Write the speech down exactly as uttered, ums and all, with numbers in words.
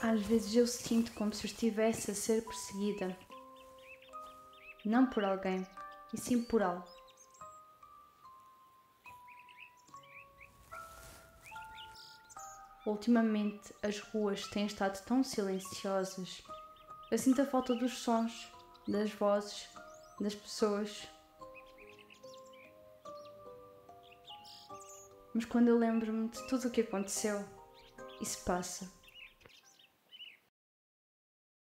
Às vezes eu sinto como se eu estivesse a ser perseguida. Não por alguém, e sim por algo. Ultimamente as ruas têm estado tão silenciosas. Eu sinto a falta dos sons, das vozes, das pessoas. Mas quando eu lembro-me de tudo o que aconteceu, isso passa.